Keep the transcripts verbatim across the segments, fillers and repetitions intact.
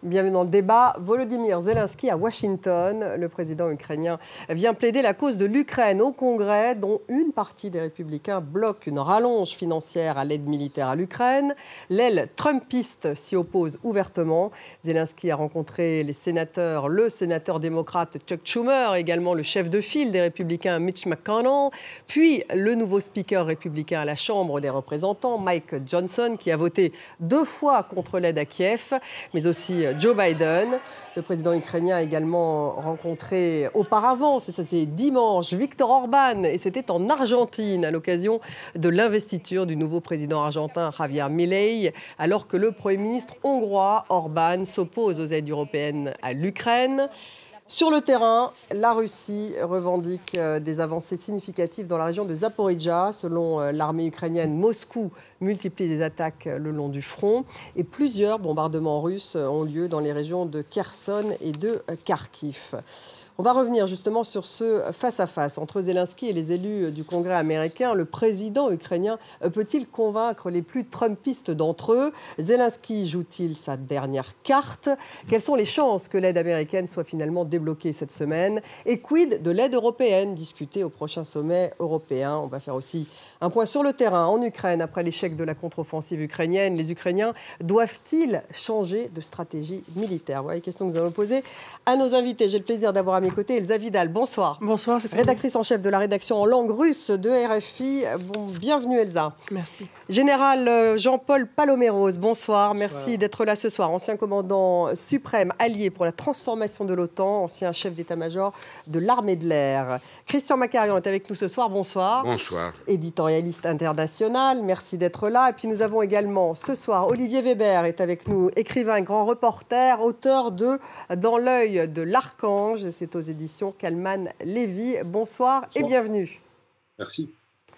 Bienvenue dans le débat. Volodymyr Zelensky à Washington. Le président ukrainien vient plaider la cause de l'Ukraine au Congrès, dont une partie des républicains bloque une rallonge financière à l'aide militaire à l'Ukraine. L'aile trumpiste s'y oppose ouvertement. Zelensky a rencontré les sénateurs, le sénateur démocrate Chuck Schumer, également le chef de file des républicains Mitch McConnell, puis le nouveau speaker républicain à la Chambre des représentants, Mike Johnson, qui a voté deux fois contre l'aide à Kiev, mais aussi Joe Biden. Le président ukrainien a également rencontré auparavant, c'était dimanche, Viktor Orban, et c'était en Argentine à l'occasion de l'investiture du nouveau président argentin Javier Milei, alors que le Premier ministre hongrois Orban s'oppose aux aides européennes à l'Ukraine. Sur le terrain, la Russie revendique des avancées significatives dans la région de Zaporijia. Selon l'armée ukrainienne, Moscou multiplie les attaques le long du front et plusieurs bombardements russes ont lieu dans les régions de Kherson et de Kharkiv. On va revenir justement sur ce face-à-face entre Zelensky et les élus du Congrès américain. Le président ukrainien peut-il convaincre les plus trumpistes d'entre eux? Zelensky joue-t-il sa dernière carte? Quelles sont les chances que l'aide américaine soit finalement débloquée cette semaine? Et quid de l'aide européenne discutée au prochain sommet européen? On va faire aussi un point sur le terrain en Ukraine. Après l'échec de la contre-offensive ukrainienne, les Ukrainiens doivent-ils changer de stratégie militaire? Voilà les questions que nous allons poser à nos invités. J'ai le plaisir d'avoir à mes côtés Elsa Vidal. Bonsoir. Bonsoir. Rédactrice en chef de la rédaction en langue russe de R F I. Bon, bienvenue Elsa. Merci. Général Jean-Paul Paloméros, bonsoir. Merci d'être là ce soir. Ancien commandant suprême allié pour la transformation de l'OTAN, ancien chef d'état-major de l'armée de l'air. Christian Macarian est avec nous ce soir. Bonsoir. Bonsoir. Éditorialiste international, merci d'être là. Et puis nous avons également ce soir Olivier Weber est avec nous, écrivain, grand reporter, auteur de Dans l'œil de l'archange. C'est aux éditions Kalman Lévy. Bonsoir, Bonsoir et bienvenue. Merci.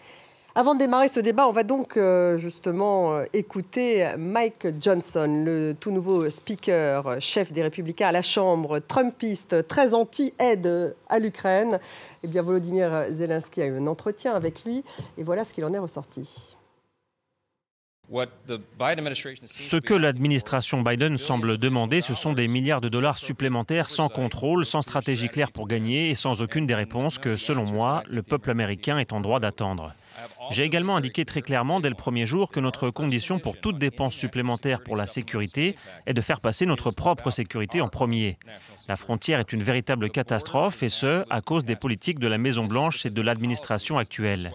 Avant de démarrer ce débat, on va donc euh, justement euh, écouter Mike Johnson, le tout nouveau speaker, chef des Républicains à la Chambre, trumpiste, très anti-aide à l'Ukraine. Eh bien, Volodymyr Zelensky a eu un entretien avec lui et voilà ce qu'il en est ressorti. Ce que l'administration Biden semble demander, ce sont des milliards de dollars supplémentaires sans contrôle, sans stratégie claire pour gagner et sans aucune des réponses que, selon moi, le peuple américain est en droit d'attendre. J'ai également indiqué très clairement dès le premier jour que notre condition pour toute dépense supplémentaire pour la sécurité est de faire passer notre propre sécurité en premier. La frontière est une véritable catastrophe et ce, à cause des politiques de la Maison-Blanche et de l'administration actuelle.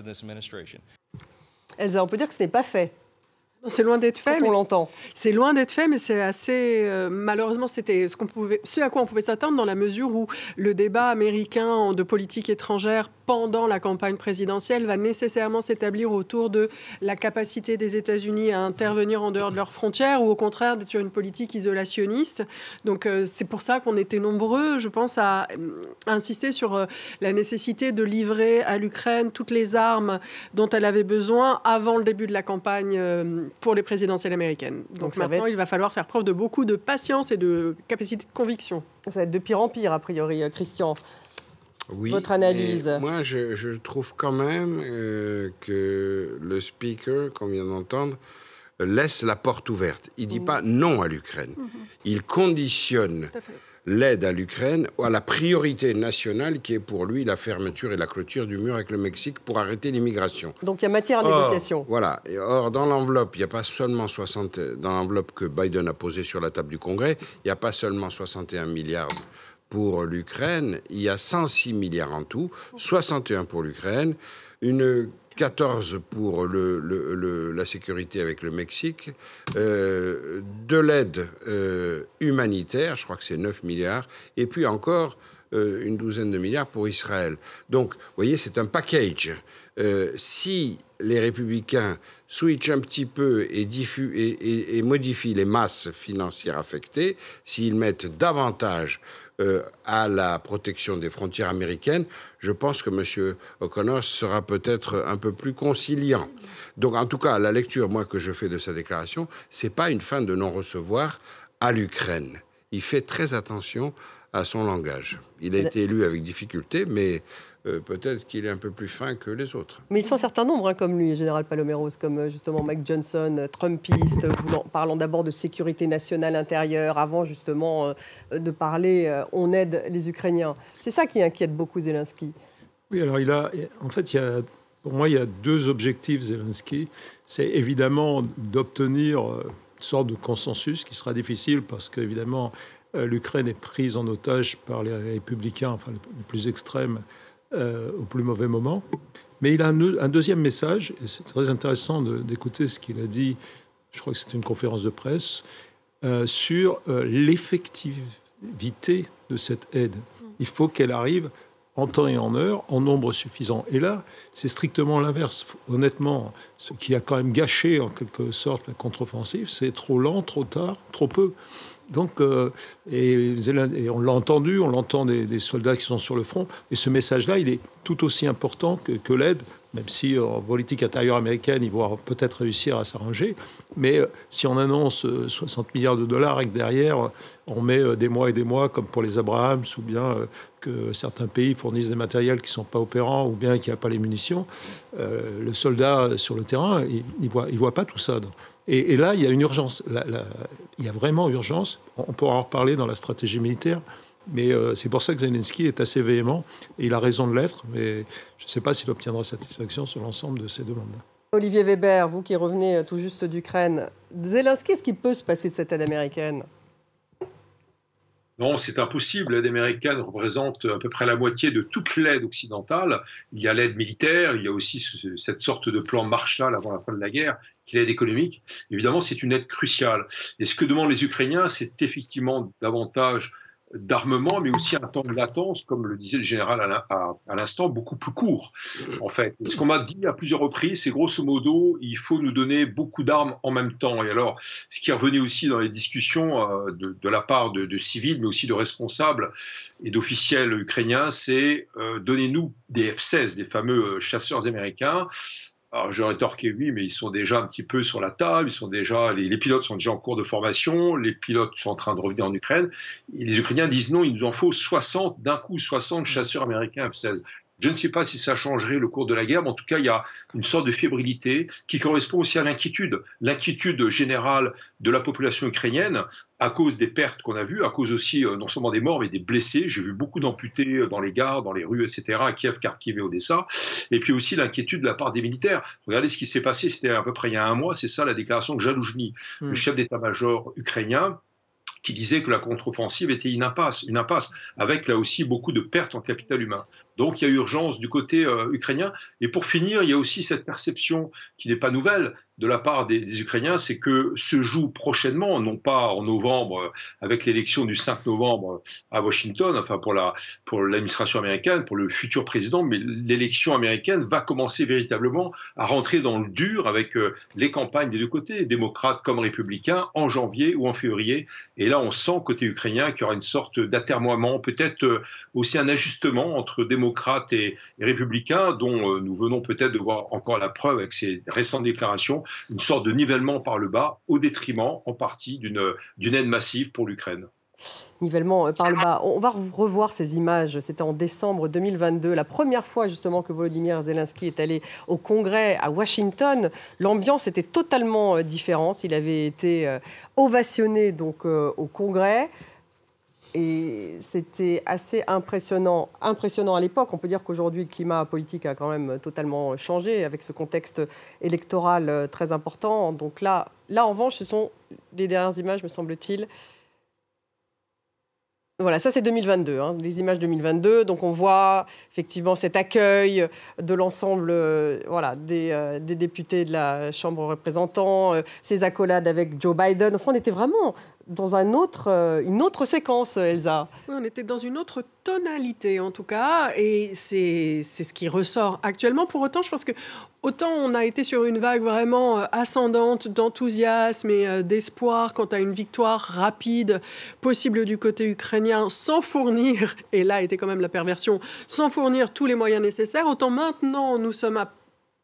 Elsa, on peut dire que ce n'est pas fait. C'est loin d'être fait. Quand on l'entend. C'est loin d'être fait, mais c'est assez... Euh, malheureusement, c'était ce, qu'on pouvait, ce à quoi on pouvait s'attendre dans la mesure où le débat américain de politique étrangère pendant la campagne présidentielle va nécessairement s'établir autour de la capacité des États-Unis à intervenir en dehors de leurs frontières ou au contraire d'être sur une politique isolationniste. Donc euh, c'est pour ça qu'on était nombreux, je pense, à, à insister sur euh, la nécessité de livrer à l'Ukraine toutes les armes dont elle avait besoin avant le début de la campagne euh, pour les présidentielles américaines. Donc, Donc maintenant, va être... il va falloir faire preuve de beaucoup de patience et de capacité de conviction. Ça va être de pire en pire, a priori, Christian. Oui, votre analyse. Moi, je, je trouve quand même euh, que le speaker, qu'on vient d'entendre, laisse la porte ouverte. Il ne dit mmh. pas non à l'Ukraine. Mmh. Il conditionne l'aide à l'Ukraine à la priorité nationale qui est pour lui la fermeture et la clôture du mur avec le Mexique pour arrêter l'immigration. Donc il y a matière à or, négociation. Voilà. Et or, dans l'enveloppe, il n'y a pas seulement soixante... Dans l'enveloppe que Biden a posée sur la table du Congrès, il n'y a pas seulement soixante et un milliards pour l'Ukraine, il y a cent six milliards en tout, soixante et un pour l'Ukraine, une quatorze pour le, le, le, la sécurité avec le Mexique, euh, de l'aide euh, humanitaire, je crois que c'est neuf milliards, et puis encore euh, une douzaine de milliards pour Israël. Donc, vous voyez, c'est un package. Euh, si les républicains switchent un petit peu et, diffus, et, et, et modifient les masses financières affectées, s'ils mettent davantage euh, à la protection des frontières américaines, je pense que M. O'Connor sera peut-être un peu plus conciliant. Donc, en tout cas, la lecture, moi, que je fais de sa déclaration, c'est pas une fin de non-recevoir à l'Ukraine. Il fait très attention à son langage. Il a été élu avec difficulté, mais euh, peut-être qu'il est un peu plus fin que les autres. Mais ils sont un certain nombre, hein, comme lui, Général Paloméros, comme euh, justement Mike Johnson, Trumpiste, voulant, parlant d'abord de sécurité nationale intérieure, avant justement euh, de parler euh, on aide les Ukrainiens. C'est ça qui inquiète beaucoup Zelensky. Oui, alors il a, en fait, il y a, pour moi, il y a deux objectifs, Zelensky. C'est évidemment d'obtenir une sorte de consensus qui sera difficile parce qu'évidemment, l'Ukraine est prise en otage par les républicains, enfin les plus extrêmes, euh, au plus mauvais moment. Mais il a un, un deuxième message, et c'est très intéressant de, d'écouter ce qu'il a dit, je crois que c'était une conférence de presse, euh, sur euh, l'effectivité de cette aide. Il faut qu'elle arrive en temps et en heure, en nombre suffisant. Et là, c'est strictement l'inverse. Honnêtement, ce qui a quand même gâché en quelque sorte la contre-offensive, c'est trop lent, trop tard, trop peu. Donc, euh, et, et on l'a entendu, on l'entend des, des soldats qui sont sur le front. Et ce message-là, il est tout aussi important que, que l'aide, même si en politique intérieure américaine, ils vont peut-être réussir à s'arranger. Mais euh, si on annonce euh, soixante milliards de dollars et que derrière, on met euh, des mois et des mois, comme pour les Abrahams, ou bien euh, que certains pays fournissent des matériels qui ne sont pas opérants, ou bien qu'il n'y a pas les munitions, euh, le soldat sur le terrain, il ne voit, il voit pas tout ça. Donc. Et, et là, il y a une urgence. La, la, il y a vraiment urgence. On pourra en reparler dans la stratégie militaire, mais euh, c'est pour ça que Zelensky est assez véhément. Et il a raison de l'être, mais je ne sais pas s'il obtiendra satisfaction sur l'ensemble de ces demandes. Olivier Weber, vous qui revenez tout juste d'Ukraine, Zelensky, est-ce qu'il peut se passer de cette aide américaine ? Non, c'est impossible. L'aide américaine représente à peu près la moitié de toute l'aide occidentale. Il y a l'aide militaire, il y a aussi ce, cette sorte de plan Marshall avant la fin de la guerre, qui est l'aide économique. Évidemment, c'est une aide cruciale. Et ce que demandent les Ukrainiens, c'est effectivement davantage d'armement, mais aussi un temps de latence, comme le disait le général à l'instant, beaucoup plus court, en fait. Et ce qu'on m'a dit à plusieurs reprises, c'est grosso modo, il faut nous donner beaucoup d'armes en même temps. Et alors, ce qui est revenu aussi dans les discussions euh, de, de la part de, de civils, mais aussi de responsables et d'officiels ukrainiens, c'est euh, donnez-nous des F seize, des fameux chasseurs américains. Alors, je rétorquais oui, mais ils sont déjà un petit peu sur la table, ils sont déjà, les, les pilotes sont déjà en cours de formation, les pilotes sont en train de revenir en Ukraine, et les Ukrainiens disent non, il nous en faut soixante, d'un coup soixante chasseurs américains F seize. Je ne sais pas si ça changerait le cours de la guerre, mais en tout cas, il y a une sorte de fébrilité qui correspond aussi à l'inquiétude, l'inquiétude générale de la population ukrainienne à cause des pertes qu'on a vues, à cause aussi euh, non seulement des morts, mais des blessés. J'ai vu beaucoup d'amputés dans les gares, dans les rues, et cetera, à Kiev, Kharkiv et Odessa. Et puis aussi l'inquiétude de la part des militaires. Regardez ce qui s'est passé, c'était à peu près il y a un mois, c'est ça la déclaration de Zaloujny, mmh. le chef d'état-major ukrainien, qui disait que la contre-offensive était une impasse, une impasse, avec là aussi beaucoup de pertes en capital humain. Donc il y a urgence du côté euh, ukrainien. Et pour finir, il y a aussi cette perception qui n'est pas nouvelle de la part des, des Ukrainiens, c'est que se joue prochainement, non pas en novembre, avec l'élection du cinq novembre à Washington, enfin pour la pour l'administration américaine, pour le futur président, mais l'élection américaine va commencer véritablement à rentrer dans le dur avec euh, les campagnes des deux côtés, démocrates comme républicains, en janvier ou en février. Et là, on sent côté ukrainien qu'il y aura une sorte d'atermoiement, peut-être euh, aussi un ajustement entre démocrates démocrates et, et républicains, dont euh, nous venons peut-être de voir encore la preuve avec ces récentes déclarations, une sorte de nivellement par le bas, au détriment en partie d'une d'une aide massive pour l'Ukraine. Nivellement par le bas. On va revoir ces images. C'était en décembre deux mille vingt-deux, la première fois justement que Volodymyr Zelensky est allé au Congrès à Washington. L'ambiance était totalement différente. Il avait été ovationné donc au Congrès. Et c'était assez impressionnant, impressionnant à l'époque. On peut dire qu'aujourd'hui, le climat politique a quand même totalement changé avec ce contexte électoral très important. Donc là, là en revanche, ce sont les dernières images, me semble-t-il. Voilà, ça c'est deux mille vingt-deux, hein, les images deux mille vingt-deux. Donc on voit effectivement cet accueil de l'ensemble euh, voilà, des, euh, des députés de la Chambre des représentants, euh, ces accolades avec Joe Biden. Enfin, on était vraiment dans un autre, euh, une autre séquence, Elsa. Oui, on était dans une autre tonalité en tout cas, et c'est, c'est ce qui ressort actuellement. Pour autant, je pense que autant on a été sur une vague vraiment ascendante d'enthousiasme et d'espoir quant à une victoire rapide possible du côté ukrainien sans fournir, et là était quand même la perversion, sans fournir tous les moyens nécessaires, autant maintenant nous sommes à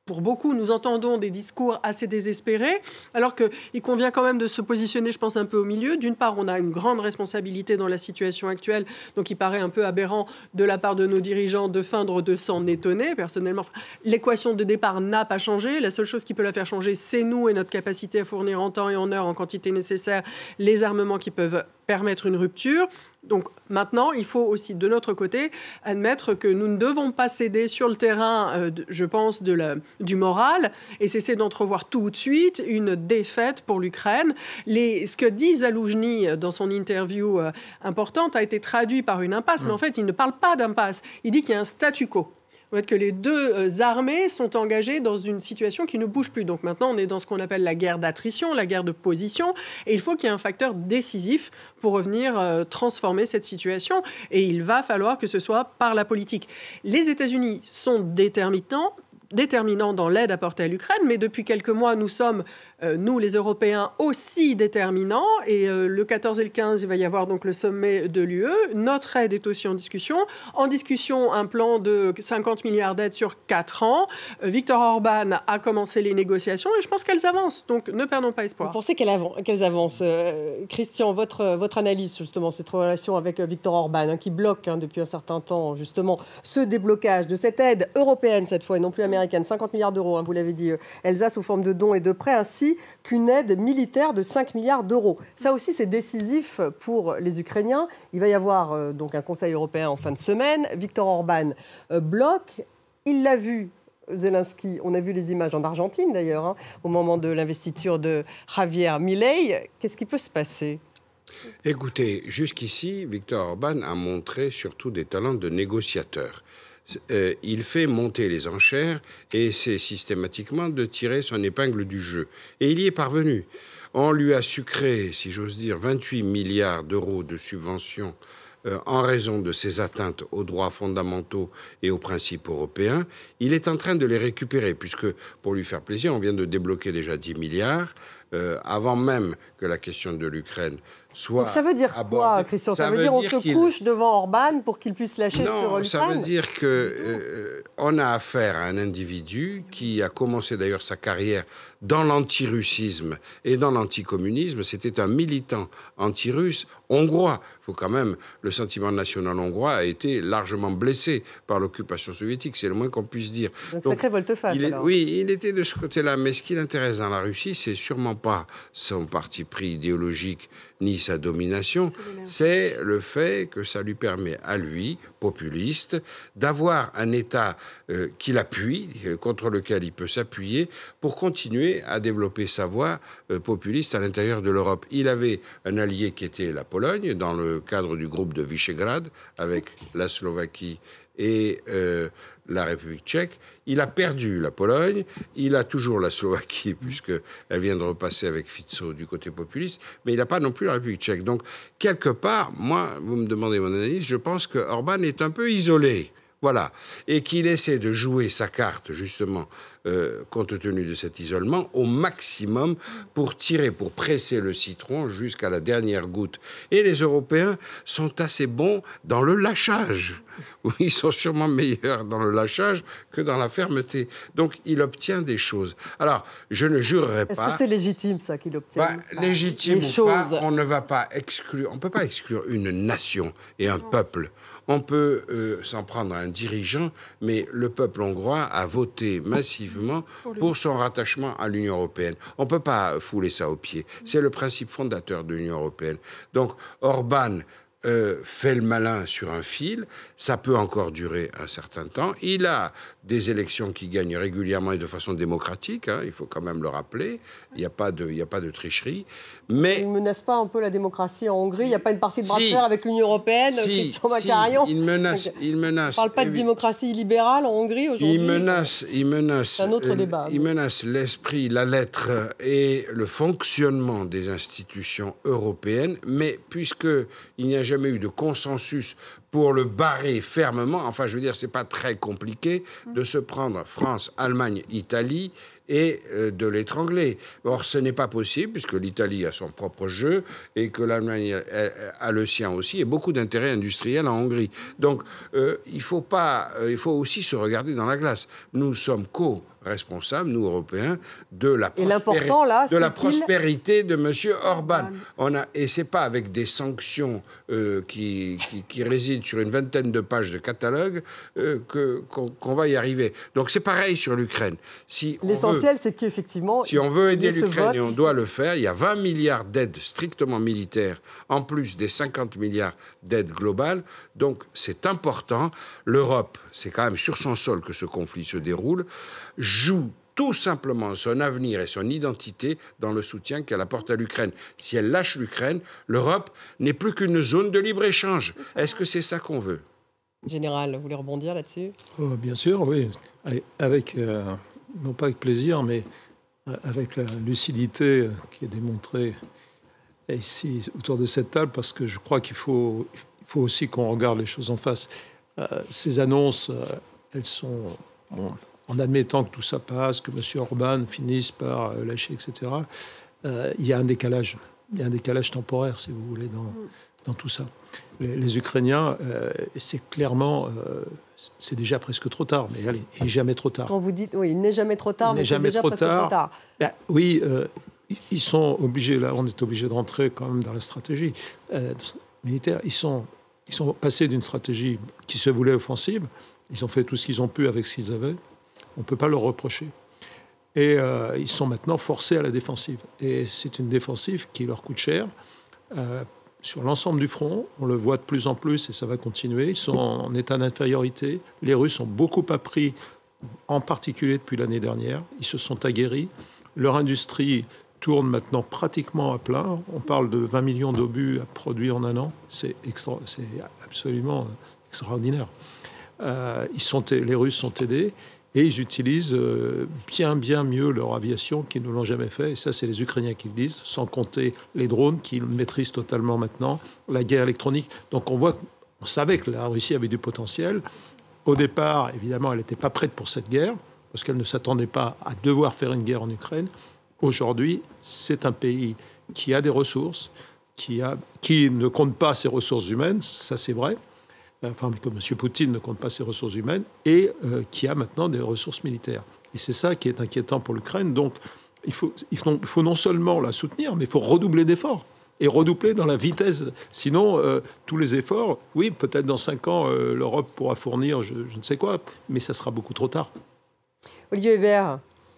pour beaucoup, nous entendons des discours assez désespérés, alors qu'il convient quand même de se positionner, je pense, un peu au milieu. D'une part, on a une grande responsabilité dans la situation actuelle, donc il paraît un peu aberrant de la part de nos dirigeants de feindre de s'en étonner. Personnellement, enfin, l'équation de départ n'a pas changé. La seule chose qui peut la faire changer, c'est nous et notre capacité à fournir en temps et en heure, en quantité nécessaire, les armements qui peuvent permettre une rupture. Donc maintenant, il faut aussi, de notre côté, admettre que nous ne devons pas céder sur le terrain, euh, de, je pense, de la, du moral et cesser d'entrevoir tout de suite une défaite pour l'Ukraine. Les, ce que dit Zaloujny dans son interview euh, importante a été traduit par une impasse, mmh. mais en fait, il ne parle pas d'impasse. Il dit qu'il y a un statu quo. Que les deux armées sont engagées dans une situation qui ne bouge plus. Donc maintenant, on est dans ce qu'on appelle la guerre d'attrition, la guerre de position. Et il faut qu'il y ait un facteur décisif pour revenir euh, transformer cette situation. Et il va falloir que ce soit par la politique. Les États-Unis sont déterminants, déterminants dans l'aide apportée à l'Ukraine, mais depuis quelques mois, nous sommes, euh, nous les Européens, aussi déterminants. Et euh, le quatorze et le quinze, il va y avoir donc le sommet de l'U E. Notre aide est aussi en discussion. En discussion, un plan de cinquante milliards d'aides sur quatre ans. Euh, Viktor Orban a commencé les négociations et je pense qu'elles avancent. Donc ne perdons pas espoir. Vous pensez qu'elles, av- qu'elles avancent euh, Christian, votre, votre analyse, justement, cette relation avec euh, Viktor Orban, hein, qui bloque hein, depuis un certain temps, justement, ce déblocage de cette aide européenne, cette fois, et non plus américaine. cinquante milliards d'euros, hein, vous l'avez dit, Elsa, sous forme de dons et de prêts, ainsi qu'une aide militaire de cinq milliards d'euros. Ça aussi, c'est décisif pour les Ukrainiens. Il va y avoir euh, donc un Conseil européen en fin de semaine. Viktor Orban euh, bloque. Il l'a vu, Zelensky. On a vu les images en Argentine, d'ailleurs, hein, au moment de l'investiture de Javier Milei. Qu'est-ce qui peut se passer ? Écoutez, jusqu'ici, Viktor Orban a montré surtout des talents de négociateur. Euh, il fait monter les enchères et essaie systématiquement de tirer son épingle du jeu. Et il y est parvenu. On lui a sucré, si j'ose dire, vingt-huit milliards d'euros de subventions euh, en raison de ses atteintes aux droits fondamentaux et aux principes européens. Il est en train de les récupérer, puisque, pour lui faire plaisir, on vient de débloquer déjà dix milliards, euh, avant même que la question de l'Ukraine soit. Donc ça veut dire abordée. quoi, Christian ? Ça, ça veut, veut dire qu'on se qu'il... couche devant Orban pour qu'il puisse lâcher non, sur l'Ukraine ? Ça veut dire qu'on euh, a affaire à un individu qui a commencé d'ailleurs sa carrière dans l'antirussisme et dans l'anticommunisme. C'était un militant anti-russe hongrois. Il faut quand même, le sentiment national hongrois a été largement blessé par l'occupation soviétique, c'est le moins qu'on puisse dire. Donc, Donc sacré volte-face, il est, alors. Oui, il était de ce côté-là, mais ce qui l'intéresse dans la Russie, c'est sûrement pas son parti pris idéologique ni sa domination, c'est le fait que ça lui permet à lui, populiste, d'avoir un État euh, qui l'appuie, euh, contre lequel il peut s'appuyer pour continuer à développer sa voie euh, populiste à l'intérieur de l'Europe. Il avait un allié qui était la Pologne, dans le cadre du groupe de Visegrad, avec la Slovaquie et euh, la République tchèque. Il a perdu la Pologne, il a toujours la Slovaquie, puisqu'elle vient de repasser avec Fico du côté populiste, mais il n'a pas non plus la République tchèque. Donc, quelque part, moi, vous me demandez mon analyse, je pense que Orban est un peu isolé. Voilà. Et qu'il essaie de jouer sa carte, justement, euh, compte tenu de cet isolement, au maximum pour tirer, pour presser le citron jusqu'à la dernière goutte. Et les Européens sont assez bons dans le lâchage. Ils sont sûrement meilleurs dans le lâchage que dans la fermeté. Donc, il obtient des choses. Alors, je ne jurerai pas... Est-ce que c'est légitime, ça, qu'il obtient bah, bah, Légitime ou choses. Pas, on ne va pas exclure... On ne peut pas exclure une nation et un peuple. On peut euh, s'en prendre à un dirigeant, mais le peuple hongrois a voté massivement pour, pour son rattachement à l'Union européenne. On ne peut pas fouler ça aux pieds. C'est le principe fondateur de l'Union européenne. Donc, Orban... Euh, fait le malin sur un fil, ça peut encore durer un certain temps. Il a des élections qui gagnent régulièrement et de façon démocratique, hein, il faut quand même le rappeler, il n'y a pas de, il n'y a pas de tricherie. Mais il ne menace pas un peu la démocratie en Hongrie ? Il n'y a pas une partie de bras de fer avec l'Union européenne, si, Christian Macarian ? Si, il menace, Donc, il menace. On ne parle pas de démocratie libérale en Hongrie aujourd'hui ? Il menace, il menace. C'est un autre euh, débat. Il menace l'esprit, la lettre et le fonctionnement des institutions européennes, mais puisqu'il n'y a jamais eu de consensus pour le barrer fermement. Enfin, je veux dire, c'est pas très compliqué de se prendre France, Allemagne, Italie et euh, de l'étrangler. Or, ce n'est pas possible, puisque l'Italie a son propre jeu et que l'Allemagne a, a le sien aussi, et beaucoup d'intérêts industriels en Hongrie. Donc, euh, il faut pas, euh, il faut aussi se regarder dans la glace. Nous sommes co-responsables, nous, Européens, de la, prospéri là, de, la prospérité de M. Orban. On a, et ce n'est pas avec des sanctions euh, qui, qui, qui résident sur une vingtaine de pages de catalogue euh, qu'on qu'on va y arriver. Donc, c'est pareil sur l'Ukraine. Si L'essentiel, c'est qu'effectivement... Si on veut aider l'Ukraine, et on doit le faire, il y a vingt milliards d'aides strictement militaires, en plus des cinquante milliards d'aides globales. Donc, c'est important. L'Europe, c'est quand même sur son sol que ce conflit se déroule, joue tout simplement son avenir et son identité dans le soutien qu'elle apporte à l'Ukraine. Si elle lâche l'Ukraine, l'Europe n'est plus qu'une zone de libre-échange. Est-ce que c'est ça qu'on veut? Général, vous voulez rebondir là-dessus? Oh, bien sûr, oui. Avec, euh, non pas avec plaisir, mais avec la lucidité qui est démontrée ici autour de cette table, parce que je crois qu'il faut, il faut aussi qu'on regarde les choses en face. Euh, ces annonces, euh, elles sont... Bon, en admettant que tout ça passe, que M. Orban finisse par euh, lâcher, et cetera, euh, il y a un décalage. Il y a un décalage temporaire, si vous voulez, dans, dans tout ça. Les, les Ukrainiens, euh, c'est clairement... Euh, c'est déjà presque trop tard, mais allez, il n'est jamais trop tard. Quand vous dites, oui, il n'est jamais trop tard, il mais c'est déjà trop presque tard. trop tard. Ben, oui, euh, ils sont obligés, là, on est obligé de rentrer quand même dans la stratégie euh, militaire. Ils sont, ils sont passés d'une stratégie qui se voulait offensive. Ils ont fait tout ce qu'ils ont pu avec ce qu'ils avaient. On ne peut pas leur reprocher. Et euh, ils sont maintenant forcés à la défensive. Et c'est une défensive qui leur coûte cher. Euh, sur l'ensemble du front, on le voit de plus en plus et ça va continuer. Ils sont en état d'infériorité. Les Russes ont beaucoup appris, en particulier depuis l'année dernière. Ils se sont aguerris. Leur industrie tourne maintenant pratiquement à plein. On parle de vingt millions d'obus produits en un an. C'est extra, c'est absolument extraordinaire. Euh, ils sont, les Russes sont aidés. Et ils utilisent bien, bien mieux leur aviation qu'ils ne l'ont jamais fait. Et ça, c'est les Ukrainiens qui le disent, sans compter les drones qu'ils maîtrisent totalement maintenant, la guerre électronique. Donc on voit, on savait que la Russie avait du potentiel. Au départ, évidemment, elle n'était pas prête pour cette guerre, parce qu'elle ne s'attendait pas à devoir faire une guerre en Ukraine. Aujourd'hui, c'est un pays qui a des ressources, qui, a, qui ne compte pas ses ressources humaines, ça c'est vrai, enfin que M. Poutine ne compte pas ses ressources humaines, et euh, qui a maintenant des ressources militaires. Et c'est ça qui est inquiétant pour l'Ukraine. Donc il faut, il, faut, il faut non seulement la soutenir, mais il faut redoubler d'efforts. Et redoubler dans la vitesse. Sinon, euh, tous les efforts, oui, peut-être dans cinq ans, euh, l'Europe pourra fournir je, je ne sais quoi, mais ça sera beaucoup trop tard. Olivier Hébert.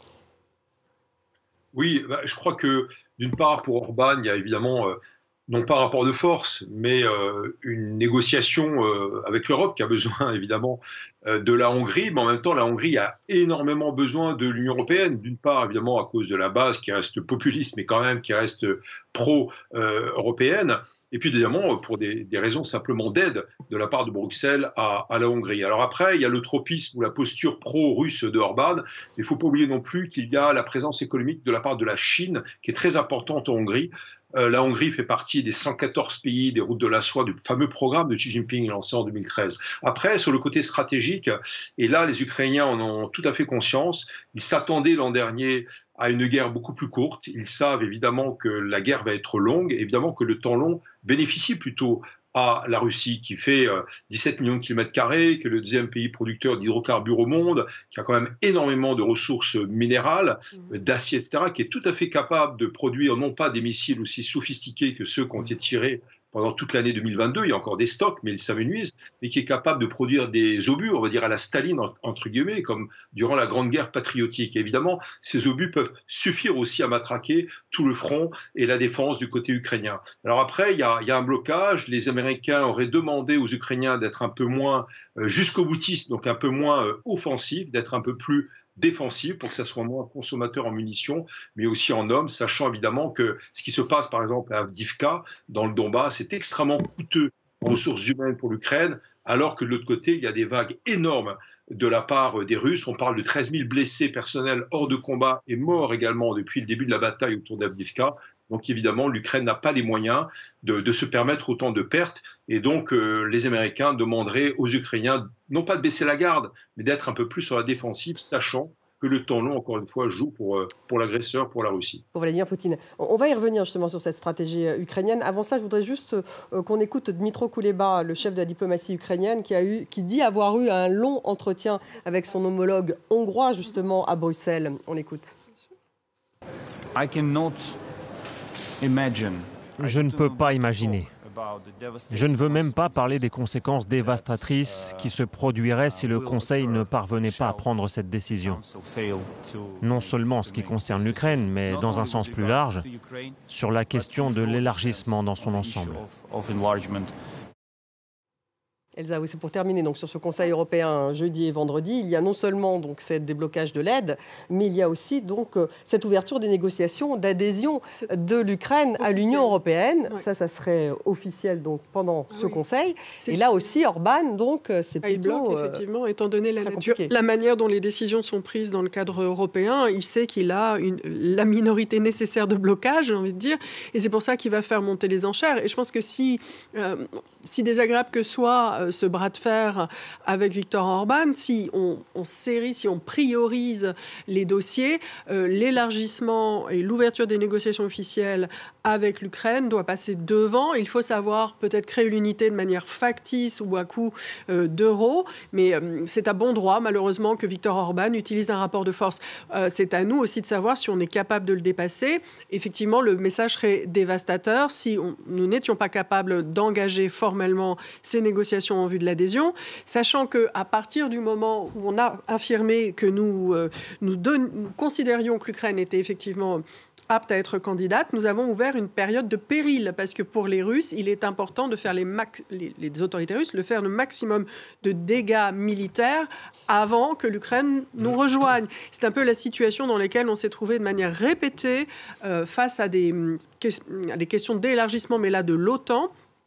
Oui, bah, je crois que d'une part, pour Orban, il y a évidemment... Euh, non pas un rapport de force, mais euh, une négociation euh, avec l'Europe qui a besoin évidemment euh, de la Hongrie, mais en même temps la Hongrie a énormément besoin de l'Union européenne, d'une part évidemment à cause de la base qui reste populiste, mais quand même qui reste pro-européenne, euh, et puis évidemment pour des, des raisons simplement d'aide de la part de Bruxelles à, à la Hongrie. Alors après, il y a le tropisme ou la posture pro-russe de Orban, mais il ne faut pas oublier non plus qu'il y a la présence économique de la part de la Chine qui est très importante en Hongrie. Euh, la Hongrie fait partie des cent quatorze pays des routes de la soie, du fameux programme de Xi Jinping lancé en deux mille treize. Après, sur le côté stratégique, et là les Ukrainiens en ont tout à fait conscience, ils s'attendaient l'an dernier à une guerre beaucoup plus courte. Ils savent évidemment que la guerre va être longue, et évidemment que le temps long bénéficie plutôt à la Russie qui fait euh, dix-sept millions de kilomètres carrés, qui est le deuxième pays producteur d'hydrocarbures au monde, qui a quand même énormément de ressources minérales, mmh. d'acier, et cetera, qui est tout à fait capable de produire non pas des missiles aussi sophistiqués que ceux qui ont été tirés pendant toute l'année deux mille vingt-deux, il y a encore des stocks, mais ils s'amenuisent, mais qui est capable de produire des obus, on va dire à la Staline, entre guillemets, comme durant la Grande Guerre patriotique. Et évidemment, ces obus peuvent suffire aussi à matraquer tout le front et la défense du côté ukrainien. Alors après, il y a, il y a un blocage. Les Américains auraient demandé aux Ukrainiens d'être un peu moins euh, jusqu'au boutiste, donc un peu moins euh, offensifs, d'être un peu plus défensif pour que ça soit moins consommateur en munitions, mais aussi en hommes, sachant évidemment que ce qui se passe par exemple à Avdiivka, dans le Donbass, c'est extrêmement coûteux en ressources humaines pour l'Ukraine, alors que de l'autre côté, il y a des vagues énormes de la part des Russes. On parle de treize mille blessés personnels hors de combat et morts également depuis le début de la bataille autour d'Avdiivka. Donc évidemment, l'Ukraine n'a pas les moyens de, de se permettre autant de pertes. Et donc euh, les Américains demanderaient aux Ukrainiens non pas de baisser la garde, mais d'être un peu plus sur la défensive, sachant que le temps long, encore une fois, joue pour, pour l'agresseur, pour la Russie. Pour Vladimir Poutine. On va y revenir justement sur cette stratégie ukrainienne. Avant ça, je voudrais juste qu'on écoute Dmytro Kuleba, le chef de la diplomatie ukrainienne, qui, a eu, qui dit avoir eu un long entretien avec son homologue hongrois, justement, à Bruxelles. On l'écoute. I cannot imagine. Je ne peux pas imaginer. Je ne veux même pas parler des conséquences dévastatrices qui se produiraient si le Conseil ne parvenait pas à prendre cette décision. Non seulement en ce qui concerne l'Ukraine, mais dans un sens plus large, sur la question de l'élargissement dans son ensemble. Elsa, oui, c'est pour terminer. Donc, sur ce Conseil européen jeudi et vendredi, il y a non seulement donc, ce déblocage de l'aide, mais il y a aussi donc, cette ouverture des négociations d'adhésion de l'Ukraine à l'Union européenne. Oui. Ça, ça serait officiel donc, pendant oui. ce Conseil. Et là aussi, Orban, donc, c'est plutôt... Il bloque, effectivement, étant donné la, nature, la manière dont les décisions sont prises dans le cadre européen, il sait qu'il a une, la minorité nécessaire de blocage, j'ai envie de dire, et c'est pour ça qu'il va faire monter les enchères. Et je pense que si, euh, si désagréable que soit ce bras de fer avec Viktor Orban, si on, on série, si on priorise les dossiers, euh, l'élargissement et l'ouverture des négociations officielles avec l'Ukraine doit passer devant. Il faut savoir peut-être créer l'unité de manière factice ou à coup euh, d'euros, mais euh, c'est à bon droit, malheureusement, que Viktor Orban utilise un rapport de force. Euh, c'est à nous aussi de savoir si on est capable de le dépasser. Effectivement, le message serait dévastateur si on, nous n'étions pas capables d'engager formellement ces négociations en vue de l'adhésion, sachant qu'à partir du moment où on a affirmé que nous, euh, nous, don- nous considérions que l'Ukraine était effectivement apte à être candidate, nous avons ouvert une période de péril, parce que pour les Russes, il est important de faire les, max- les, les autorités russes, de faire le maximum de dégâts militaires avant que l'Ukraine nous rejoigne. C'est un peu la situation dans laquelle on s'est trouvé de manière répétée euh, face à des, à des questions d'élargissement, mais là de l'OTAN,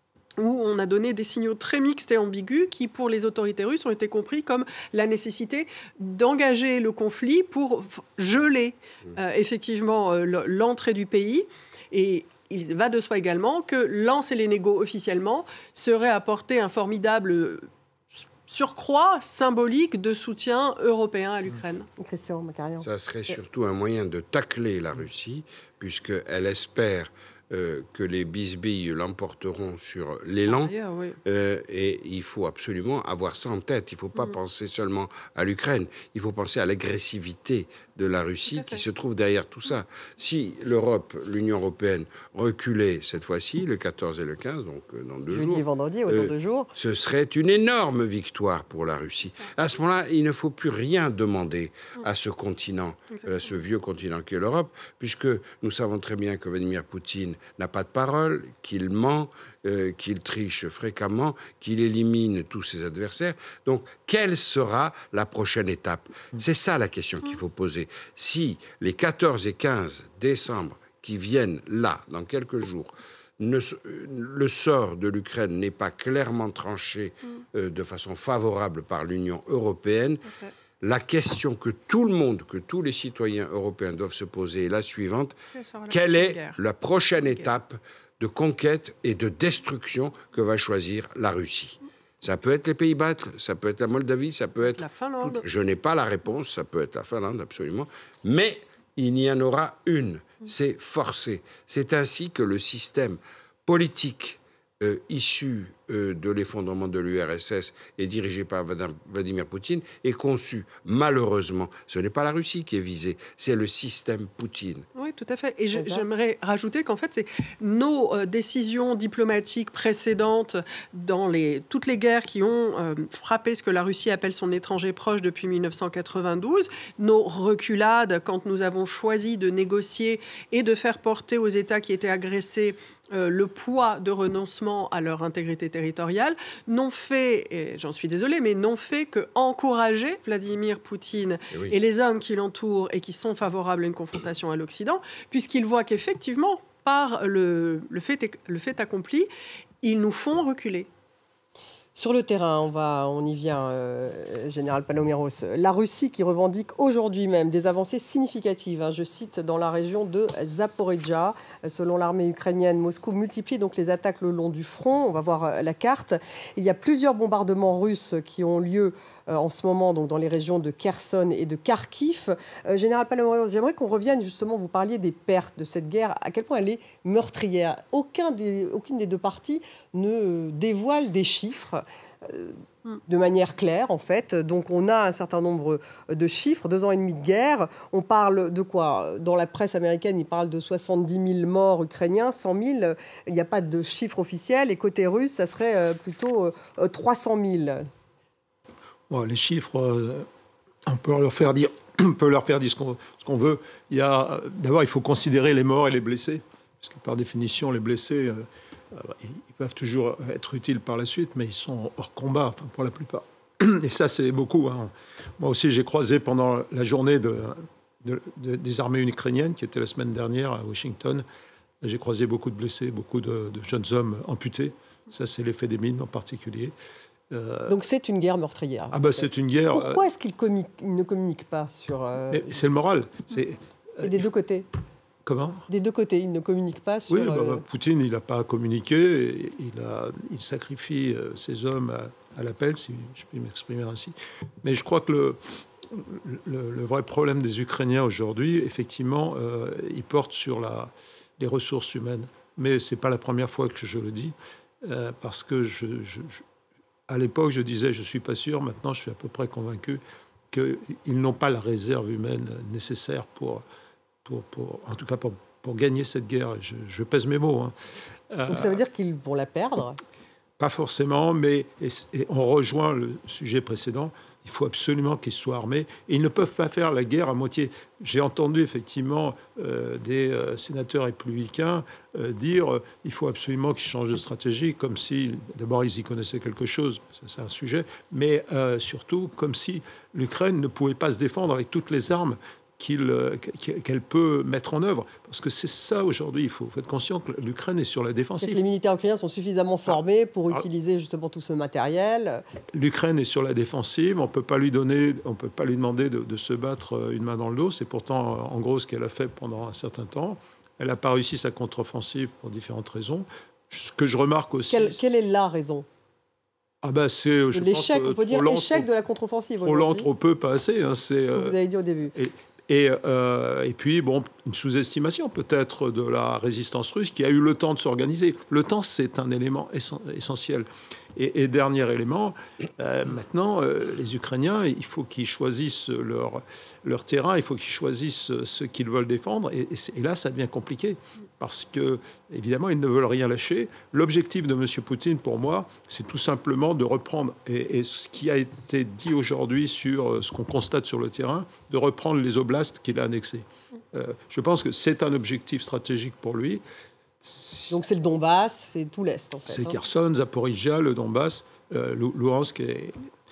où on a donné des signaux très mixtes et ambigus qui, pour les autorités russes, ont été compris comme la nécessité d'engager le conflit pour geler euh, effectivement euh, l'entrée du pays. Et il va de soi également que lancer les négos officiellement serait apporter un formidable surcroît symbolique de soutien européen à l'Ukraine. Christian Macarian. Ça serait surtout un moyen de tacler la Russie, puisqu'elle espère Euh, que les bisbilles l'emporteront sur l'élan. Ah, oui. euh, et il faut absolument avoir ça en tête. Il ne faut pas mmh. penser seulement à l'Ukraine. Il faut penser à l'agressivité de la Russie qui se trouve derrière tout ça. Si l'Europe, l'Union européenne, reculait cette fois-ci, le quatorze et le quinze, donc euh, dans deux Jeudi jours... et vendredi, autant euh, de jours. Ce serait une énorme victoire pour la Russie. À ce moment-là, il ne faut plus rien demander à ce continent, à ce vieux continent qu'est l'Europe, puisque nous savons très bien que Vladimir Poutine n'a pas de parole, qu'il ment, euh, qu'il triche fréquemment, qu'il élimine tous ses adversaires. Donc, quelle sera la prochaine étape ? C'est ça la question qu'il faut poser. Si les quatorze et quinze décembre qui viennent là, dans quelques jours, ne, le sort de l'Ukraine n'est pas clairement tranché euh, de façon favorable par l'Union européenne, okay. La question que tout le monde, que tous les citoyens européens doivent se poser est la suivante. Quelle est guerre. la prochaine étape de conquête et de destruction que va choisir la Russie ? Ça peut être les Pays-Bas, ça peut être la Moldavie, ça peut être... La Finlande. Je n'ai pas la réponse, ça peut être la Finlande, absolument. Mais il y en aura une. C'est forcé. C'est ainsi que le système politique Euh, issu euh, de l'effondrement de l'U R S S et dirigé par Vladimir Poutine est conçu. Malheureusement, ce n'est pas la Russie qui est visée, c'est le système Poutine. Oui, tout à fait. Et je, j'aimerais rajouter qu'en fait, c'est nos euh, décisions diplomatiques précédentes dans les, toutes les guerres qui ont euh, frappé ce que la Russie appelle son étranger proche depuis mille neuf cent quatre-vingt-douze, nos reculades quand nous avons choisi de négocier et de faire porter aux États qui étaient agressés Euh, le poids de renoncement à leur intégrité territoriale, n'ont fait, et j'en suis désolée, mais n'ont fait qu'encourager Vladimir Poutine et, oui. et les hommes qui l'entourent et qui sont favorables à une confrontation à l'Occident, puisqu'ils voient qu'effectivement, par le, le, fait, le fait accompli, ils nous font reculer. Sur le terrain, on, va, on y vient, euh, Général Paloméros. La Russie qui revendique aujourd'hui même des avancées significatives, hein, je cite, dans la région de Zaporijjia. Selon l'armée ukrainienne, Moscou multiplie donc les attaques le long du front. On va voir la carte. Il y a plusieurs bombardements russes qui ont lieu euh, en ce moment donc dans les régions de Kherson et de Kharkiv. Euh, Général Paloméros, j'aimerais qu'on revienne justement, vous parliez des pertes de cette guerre, à quel point elle est meurtrière. Aucun des, aucune des deux parties ne dévoile des chiffres de manière claire, en fait. Donc, on a un certain nombre de chiffres. Deux ans et demi de guerre. On parle de quoi? Dans la presse américaine, ils parlent de soixante-dix mille morts ukrainiens, cent mille. Il n'y a pas de chiffre officiel. Et côté russe, ça serait plutôt trois cent mille. Bon, les chiffres, on peut leur faire dire, on peut leur faire dire ce qu'on, ce qu'on veut. Il y a, d'abord, il faut considérer les morts et les blessés. Parce que, par définition, les blessés... ils peuvent toujours être utiles par la suite, mais ils sont hors combat, enfin, pour la plupart. Et ça, c'est beaucoup. Hein. Moi aussi, j'ai croisé pendant la journée de, de, de, des armées ukrainiennes, qui était la semaine dernière à Washington, j'ai croisé beaucoup de blessés, beaucoup de, de jeunes hommes amputés. Ça, c'est l'effet des mines en particulier. Euh... Donc c'est une guerre meurtrière. Ah bah c'est une guerre... Pourquoi est-ce qu'ils ne communiquent pas sur... Euh... C'est le moral. C'est... Et des deux côtés. Comment ? Des deux côtés, il ne communique pas sur... Oui, bah, euh... Poutine, il n'a pas communiqué. Il, a, il sacrifie euh, ses hommes à, à l'appel, si je puis m'exprimer ainsi. Mais je crois que le, le, le vrai problème des Ukrainiens aujourd'hui, effectivement, euh, il porte sur la, les ressources humaines. Mais ce n'est pas la première fois que je le dis, euh, parce que je, je, je, à l'époque, je disais, je ne suis pas sûr. Maintenant, je suis à peu près convaincu qu'ils n'ont pas la réserve humaine nécessaire pour... Pour, pour, en tout cas pour, pour gagner cette guerre. Je, je pèse mes mots. Hein. Euh, Donc ça veut dire qu'ils vont la perdre ? Pas forcément, mais et, et on rejoint le sujet précédent. Il faut absolument qu'ils soient armés. Et ils ne peuvent pas faire la guerre à moitié. J'ai entendu effectivement euh, des euh, sénateurs républicains euh, dire euh, il faut absolument qu'ils changent de stratégie, comme si, d'abord, ils y connaissaient quelque chose, ça c'est un sujet, mais euh, surtout comme si l'Ukraine ne pouvait pas se défendre avec toutes les armes Qu'il, qu'elle peut mettre en œuvre. Parce que c'est ça aujourd'hui, il faut, faut être conscient que l'Ukraine est sur la défensive. Les militaires ukrainiens sont suffisamment formés pour ah, utiliser justement tout ce matériel. L'Ukraine est sur la défensive, on ne peut pas lui donner, on peut pas lui demander de, de se battre une main dans le dos. C'est pourtant en gros ce qu'elle a fait pendant un certain temps. Elle n'a pas réussi sa contre-offensive pour différentes raisons. Ce que je remarque aussi... Quelle, quelle est la raison ? Ah bah c'est, je l'échec, pense, on peut dire lent, échec trop, de la contre-offensive aujourd'hui. Trop lent, trop peu, pas assez. Hein, c'est, c'est ce que vous avez dit au début. Et, Et, euh, et puis, bon, une sous-estimation peut-être de la résistance russe qui a eu le temps de s'organiser. Le temps, c'est un élément essentiel. Et, et dernier élément, euh, maintenant, euh, les Ukrainiens, il faut qu'ils choisissent leur, leur terrain, il faut qu'ils choisissent ce qu'ils veulent défendre. Et, et, et là, ça devient compliqué. Parce que, évidemment, ils ne veulent rien lâcher. L'objectif de M. Poutine, pour moi, c'est tout simplement de reprendre, et, et ce qui a été dit aujourd'hui sur ce qu'on constate sur le terrain, de reprendre les oblasts qu'il a annexés. Euh, je pense que c'est un objectif stratégique pour lui. Donc c'est le Donbass, c'est tout l'Est, en fait. C'est hein. Kherson, Zaporijjia, le Donbass, euh, Louhansk et,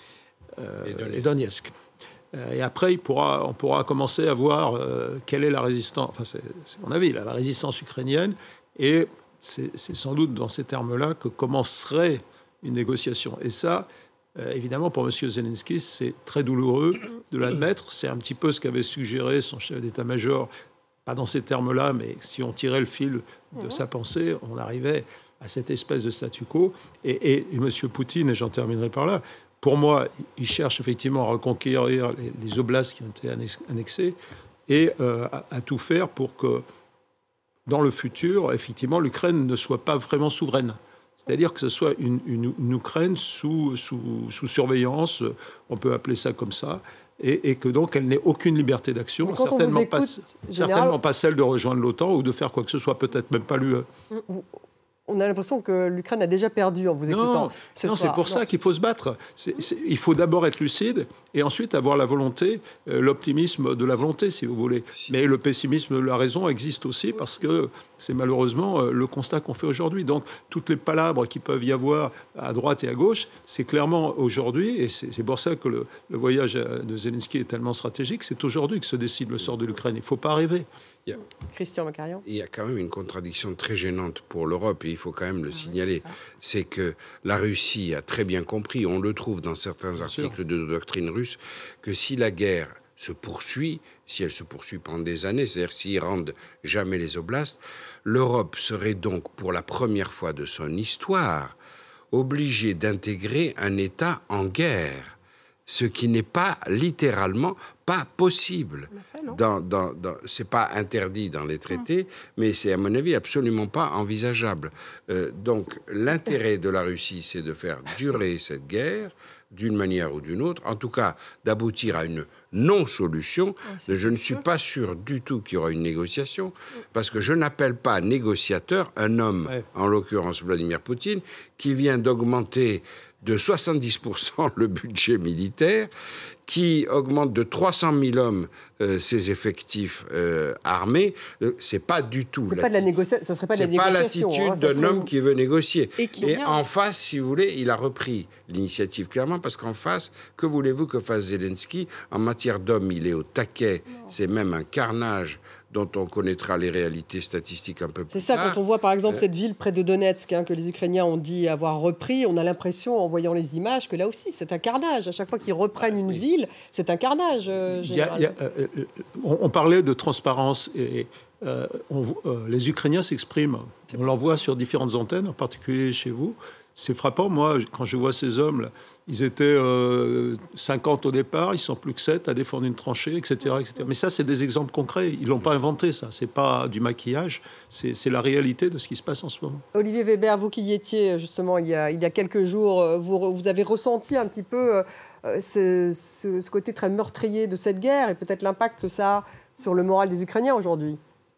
euh, et Donetsk. Et après, il pourra, on pourra commencer à voir euh, quelle est la résistance, enfin c'est, c'est mon avis, la, la résistance ukrainienne, et c'est, c'est sans doute dans ces termes-là que commencerait une négociation. Et ça, euh, évidemment, pour M. Zelensky, c'est très douloureux de l'admettre. C'est un petit peu ce qu'avait suggéré son chef d'état-major, pas dans ces termes-là, mais si on tirait le fil de sa pensée, on arrivait à cette espèce de statu quo. Et, et, et M. Poutine, et j'en terminerai par là, pour moi, il cherche effectivement à reconquérir les, les oblasts qui ont été annexés et euh, à, à tout faire pour que, dans le futur, effectivement, l'Ukraine ne soit pas vraiment souveraine. C'est-à-dire que ce soit une, une, une Ukraine sous, sous, sous surveillance, on peut appeler ça comme ça, et, et que donc elle n'ait aucune liberté d'action, certainement, écoute, pas, général... certainement pas celle de rejoindre l'OTAN ou de faire quoi que ce soit, peut-être même pas l'U E. Vous... On a l'impression que l'Ukraine a déjà perdu en vous écoutant. Non, ce non c'est pour non. ça qu'il faut se battre. C'est, c'est, il faut d'abord être lucide et ensuite avoir la volonté, euh, l'optimisme de la volonté, si vous voulez. Mais le pessimisme de la raison existe aussi parce que c'est malheureusement euh, le constat qu'on fait aujourd'hui. Donc, toutes les palabres qui peuvent y avoir à droite et à gauche, c'est clairement aujourd'hui, et c'est, c'est pour ça que le, le voyage de Zelensky est tellement stratégique, c'est aujourd'hui que se décide le sort de l'Ukraine. Il ne faut pas rêver. Il y a, Christian Macarian. Il y a quand même une contradiction très gênante pour l'Europe, et il faut quand même le ah signaler. Oui, c'est que la Russie a très bien compris, on le trouve dans certains bien articles sûr. de doctrine russe, que si la guerre se poursuit, si elle se poursuit pendant des années, c'est-à-dire s'ils rendent jamais les oblasts, l'Europe serait donc, pour la première fois de son histoire, obligée d'intégrer un État en guerre, ce qui n'est pas littéralement pas possible. Dans, dans, dans, c'est pas interdit dans les traités, mmh. mais c'est à mon avis absolument pas envisageable. Euh, donc l'intérêt de la Russie, c'est de faire durer cette guerre d'une manière ou d'une autre, en tout cas d'aboutir à une non-solution. Oh, je ne suis pas sûr du tout qu'il y aura une négociation, parce que je n'appelle pas négociateur un homme, ouais. en l'occurrence Vladimir Poutine, qui vient d'augmenter de soixante-dix pour cent le budget militaire, qui augmente de trois cent mille hommes euh, ses effectifs euh, armés. Euh, c'est pas du tout. C'est pas de la négociation. Ça serait pas de la négociation. C'est pas l'attitude hein, d'un homme une... qui veut négocier. Et, qui Et en face, si vous voulez, il a repris l'initiative clairement, parce qu'en face, que voulez-vous que fasse Zelensky en matière d'hommes? Il est au taquet. C'est même un carnage dont on connaîtra les réalités statistiques un peu plus tard. C'est ça, quand on voit par exemple euh... cette ville près de Donetsk, hein, que les Ukrainiens ont dit avoir repris, on a l'impression, en voyant les images, que là aussi, c'est un carnage. À chaque fois qu'ils reprennent une ville, c'est un carnage. Euh, il y a, il y a, euh, on, on parlait de transparence, et euh, on, euh, les Ukrainiens s'expriment. On l'en voit sur différentes antennes, en particulier chez vous. C'est frappant, moi, quand je vois ces hommes-là, ils étaient euh, cinquante au départ, ils sont plus que sept à défendre une tranchée, et cetera, et cetera. Mais ça, c'est des exemples concrets. Ils ne l'ont pas inventé, ça. Ce n'est pas du maquillage, c'est la réalité de ce qui se passe en ce moment. Olivier Weber, vous qui y étiez justement il y a, il y a quelques jours, vous, vous avez ressenti un petit peu euh, ce, ce, ce côté très meurtrier de cette guerre et peut-être l'impact que ça a sur le moral des Ukrainiens aujourd'hui?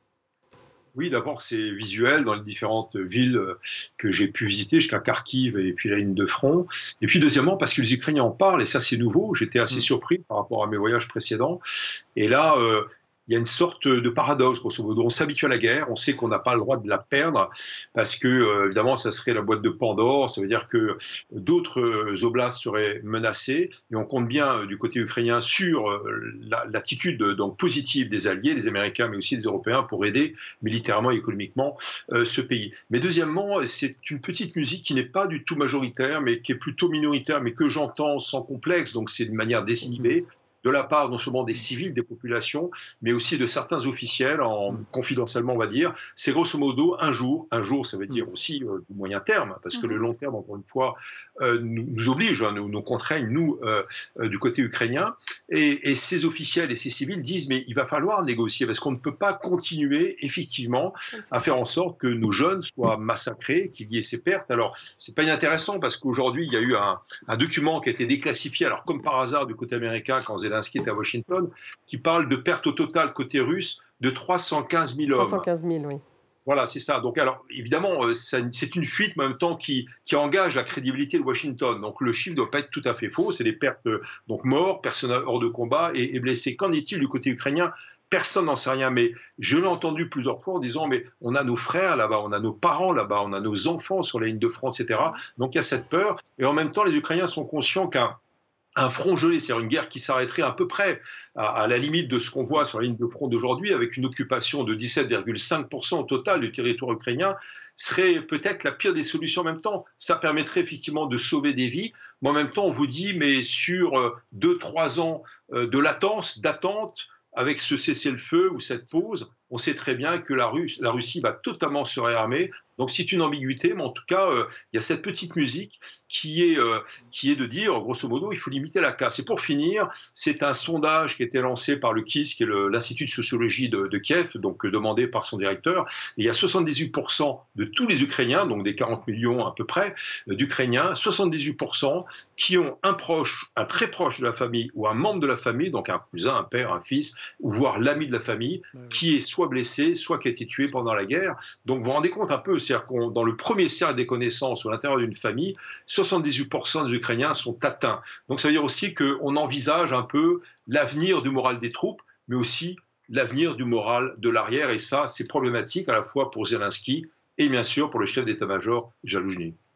Oui, d'abord, c'est visuel dans les différentes villes que j'ai pu visiter, jusqu'à Kharkiv et puis la ligne de front. Et puis, deuxièmement, parce que les Ukrainiens en parlent, et ça, c'est nouveau. J'étais assez surpris par rapport à mes voyages précédents. Et là, euh, il y a une sorte de paradoxe, grosso modo. On s'habitue à la guerre, on sait qu'on n'a pas le droit de la perdre, parce que, euh, évidemment, ça serait la boîte de Pandore, ça veut dire que d'autres oblasts seraient menacés, et on compte bien, euh, du côté ukrainien, sur euh, l'attitude donc positive des Alliés, des Américains, mais aussi des Européens, pour aider militairement et économiquement euh, ce pays. Mais deuxièmement, c'est une petite musique qui n'est pas du tout majoritaire, mais qui est plutôt minoritaire, mais que j'entends sans complexe, donc c'est de manière désinhibée, de la part non seulement des civils, des populations, mais aussi de certains officiels, en, confidentiellement on va dire. C'est grosso modo un jour, un jour ça veut dire aussi euh, du moyen terme, parce que le long terme, encore une fois, euh, nous, nous oblige, hein, nous, nous contraigne, nous, euh, euh, du côté ukrainien. Et, et ces officiels et ces civils disent, mais il va falloir négocier, parce qu'on ne peut pas continuer, effectivement, à faire en sorte que nos jeunes soient massacrés, qu'il y ait ces pertes. Alors, c'est pas inintéressant, parce qu'aujourd'hui, il y a eu un, un document qui a été déclassifié, alors comme par hasard, du côté américain, quand Zelensky qui est à Washington, qui parle de perte au total côté russe de trois cent quinze mille hommes. trois cent quinze mille, oui. Voilà, c'est ça. Donc, alors, évidemment, c'est une fuite, mais en même temps, qui, qui engage la crédibilité de Washington. Donc, le chiffre ne doit pas être tout à fait faux. C'est des pertes, donc, morts, personnel hors de combat et, et blessés. Qu'en est-il du côté ukrainien? Personne n'en sait rien, mais je l'ai entendu plusieurs fois en disant, mais on a nos frères là-bas, on a nos parents là-bas, on a nos enfants sur la ligne de front, et cetera. Donc, il y a cette peur. Et en même temps, les Ukrainiens sont conscients qu'un un front gelé, c'est-à-dire une guerre qui s'arrêterait à peu près à, à la limite de ce qu'on voit sur la ligne de front d'aujourd'hui, avec une occupation de dix-sept virgule cinq pour cent au total du territoire ukrainien, serait peut-être la pire des solutions en même temps. Ça permettrait effectivement de sauver des vies, mais en même temps, on vous dit, mais sur deux, trois ans de latence, d'attente, avec ce cessez-le-feu ou cette pause, on sait très bien que la, Russe, la Russie va totalement se réarmer. Donc c'est une ambiguïté, mais en tout cas, euh, il y a cette petite musique qui est, euh, qui est de dire, grosso modo, il faut limiter la casse. Et pour finir, c'est un sondage qui a été lancé par le K I S, qui est l'Institut de sociologie de, de Kiev, donc euh, demandé par son directeur. Et il y a soixante-dix-huit pour cent de tous les Ukrainiens, donc des quarante millions à peu près euh, d'Ukrainiens, soixante-dix-huit pour cent qui ont un proche, un très proche de la famille ou un membre de la famille, donc un cousin, un père, un fils, ou voire l'ami de la famille, qui est soit blessé, soit qui a été tué pendant la guerre. Donc vous vous rendez compte un peu, c'est-à-dire qu'on dans le premier cercle des connaissances ou à l'intérieur d'une famille, soixante-dix-huit pour cent des Ukrainiens sont atteints. Donc ça veut dire aussi qu'on envisage un peu l'avenir du moral des troupes, mais aussi l'avenir du moral de l'arrière. Et ça, c'est problématique à la fois pour Zelensky et bien sûr pour le chef d'état-major Zaloujny.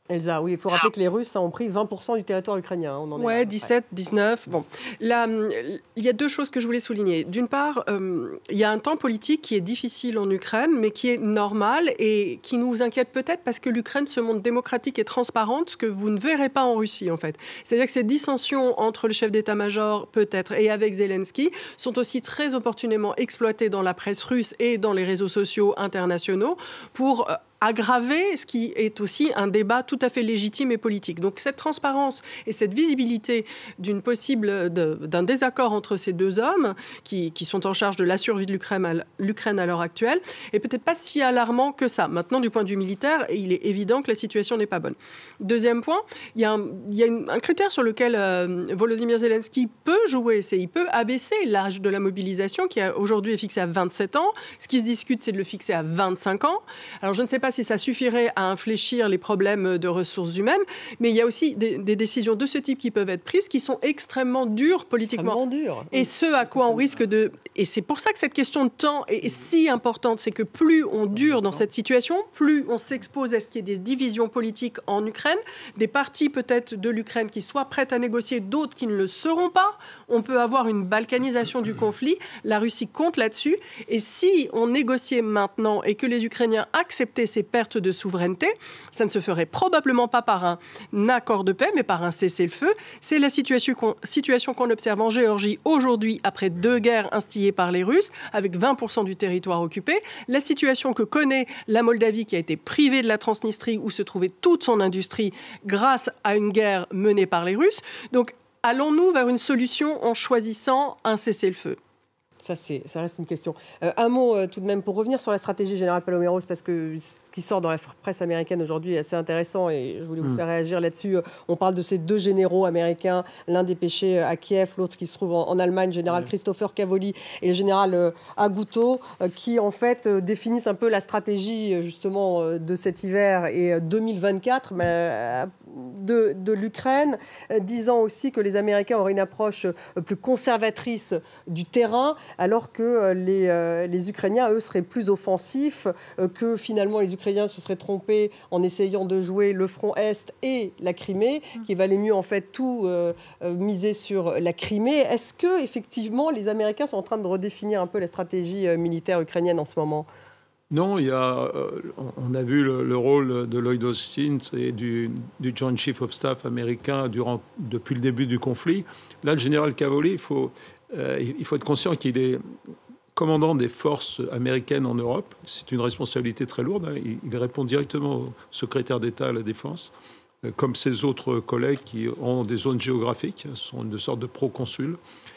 Elsa, oui, il faut rappeler que les Russes ont pris vingt pour cent du territoire ukrainien. On en est ouais, là, dix-sept, dix-neuf. Bon, là, il y a deux choses que je voulais souligner. D'une part, euh, il y a un temps politique qui est difficile en Ukraine, mais qui est normal et qui nous inquiète peut-être parce que l'Ukraine se montre démocratique et transparente, ce que vous ne verrez pas en Russie, en fait. C'est-à-dire que ces dissensions entre le chef d'état-major, peut-être, et avec Zelensky, sont aussi très opportunément exploitées dans la presse russe et dans les réseaux sociaux internationaux pour... Euh, aggraver ce qui est aussi un débat tout à fait légitime et politique. Donc cette transparence et cette visibilité d'une possible, de, d'un désaccord entre ces deux hommes qui, qui sont en charge de la survie de l'Ukraine à, l'Ukraine à l'heure actuelle est peut-être pas si alarmant que ça. Maintenant, du point de vue militaire, il est évident que la situation n'est pas bonne. Deuxième point, il y a un, il y a une, un critère sur lequel euh, Volodymyr Zelensky peut jouer, c'est il peut abaisser l'âge de la mobilisation qui a, aujourd'hui est fixé à vingt-sept ans. Ce qui se discute, c'est de le fixer à vingt-cinq ans. Alors je ne sais pas si ça suffirait à infléchir les problèmes de ressources humaines, mais il y a aussi des, des décisions de ce type qui peuvent être prises, qui sont extrêmement dures politiquement. Extrêmement dures. Et ce à quoi on risque de... Et c'est pour ça que cette question de temps est si importante, c'est que plus on dure dans cette situation, plus on s'expose à ce qu'il y ait des divisions politiques en Ukraine, des partis peut-être de l'Ukraine qui soient prêtes à négocier, d'autres qui ne le seront pas. On peut avoir une balkanisation du conflit. La Russie compte là-dessus. Et si on négociait maintenant et que les Ukrainiens acceptaient ces pertes de souveraineté, ça ne se ferait probablement pas par un accord de paix, mais par un cessez-le-feu. C'est la situation qu'on, situation qu'on observe en Géorgie aujourd'hui, après deux guerres instillées par les Russes, avec vingt pour cent du territoire occupé. La situation que connaît la Moldavie, qui a été privée de la Transnistrie, où se trouvait toute son industrie, grâce à une guerre menée par les Russes. Donc, allons-nous vers une solution en choisissant un cessez-le-feu ? Ça, c'est, ça reste une question. Euh, un mot euh, tout de même pour revenir sur la stratégie générale Paloméros, parce que ce qui sort dans la presse américaine aujourd'hui est assez intéressant et je voulais vous mmh. faire réagir là-dessus. On parle de ces deux généraux américains, l'un dépêché à Kiev, l'autre qui se trouve en, en Allemagne, le général mmh. Christopher Cavoli et le général euh, Aguto, euh, qui en fait euh, définissent un peu la stratégie justement euh, de cet hiver et euh, deux mille vingt-quatre mais, euh, de, de l'Ukraine, euh, disant aussi que les Américains auraient une approche euh, plus conservatrice du terrain, alors que les, euh, les Ukrainiens, eux, seraient plus offensifs, euh, que finalement les Ukrainiens se seraient trompés en essayant de jouer le front Est et la Crimée, mmh. qu'il valait mieux en fait tout euh, euh, miser sur la Crimée. Est-ce que effectivement les Américains sont en train de redéfinir un peu la stratégie euh, militaire ukrainienne en ce moment ? Non, il y a, euh, on a vu le, le rôle de Lloyd Austin et du, du Joint Chief of Staff américain durant, depuis le début du conflit. Là, le général Cavoli, il faut... Euh, il faut être conscient qu'il est commandant des forces américaines en Europe. C'est une responsabilité très lourde. Hein. Il, il répond directement au secrétaire d'État à la Défense, euh, comme ses autres collègues qui ont des zones géographiques, ce sont une sorte de proconsul.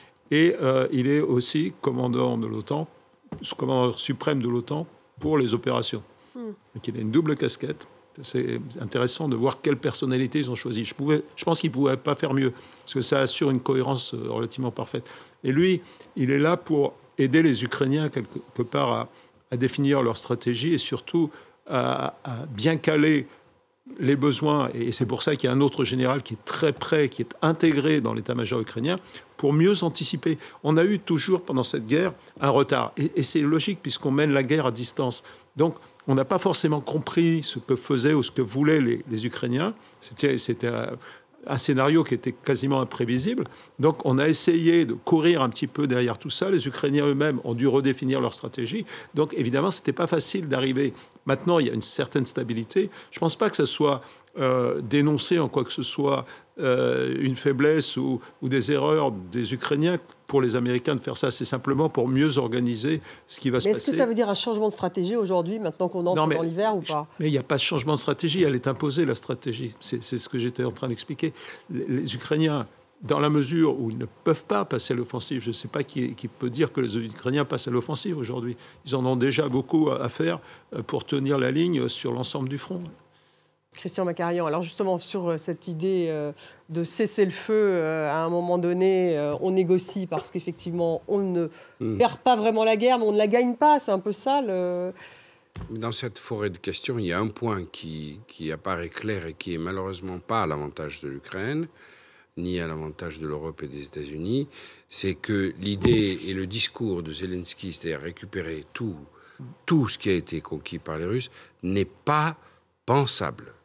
Et euh, il est aussi commandant de l'OTAN, commandant suprême de l'OTAN pour les opérations. Mm. Donc il a une double casquette. C'est intéressant de voir quelle personnalité ils ont choisi. Je, pouvais, je pense qu'ils ne pouvaient pas faire mieux, parce que ça assure une cohérence relativement parfaite. Et lui, il est là pour aider les Ukrainiens, quelque part, à, à définir leur stratégie et surtout à, à bien caler les besoins. Et c'est pour ça qu'il y a un autre général qui est très près, qui est intégré dans l'état-major ukrainien, pour mieux anticiper. On a eu toujours, pendant cette guerre, un retard. Et, et c'est logique, puisqu'on mène la guerre à distance. Donc, on n'a pas forcément compris ce que faisaient ou ce que voulaient les, les Ukrainiens. C'était, c'était un, un scénario qui était quasiment imprévisible. Donc, on a essayé de courir un petit peu derrière tout ça. Les Ukrainiens eux-mêmes ont dû redéfinir leur stratégie. Donc, évidemment, ce n'était pas facile d'arriver. Maintenant, il y a une certaine stabilité. Je ne pense pas que ça soit euh, dénoncé en quoi que ce soit euh, une faiblesse ou, ou des erreurs des Ukrainiens pour les Américains de faire ça. C'est simplement pour mieux organiser ce qui va se mais passer. Est-ce que ça veut dire un changement de stratégie aujourd'hui, maintenant qu'on entre non, mais, dans l'hiver ou pas ? Mais il n'y a pas de changement de stratégie. Elle est imposée, la stratégie. C'est, c'est ce que j'étais en train d'expliquer. Les, les Ukrainiens, dans la mesure où ils ne peuvent pas passer à l'offensive, je ne sais pas qui, qui peut dire que les Ukrainiens passent à l'offensive aujourd'hui. Ils en ont déjà beaucoup à faire pour tenir la ligne sur l'ensemble du front. Christian Macarian, alors justement sur cette idée de cesser le feu, à un moment donné, on négocie parce qu'effectivement, on ne mmh. perd pas vraiment la guerre, mais on ne la gagne pas. C'est un peu ça le... Dans cette forêt de questions, il y a un point qui, qui apparaît clair et qui est malheureusement pas à l'avantage de l'Ukraine, ni à l'avantage de l'Europe et des États-Unis, c'est que l'idée et le discours de Zelensky, c'est-à-dire récupérer tout, tout ce qui a été conquis par les Russes, n'est pas pensable.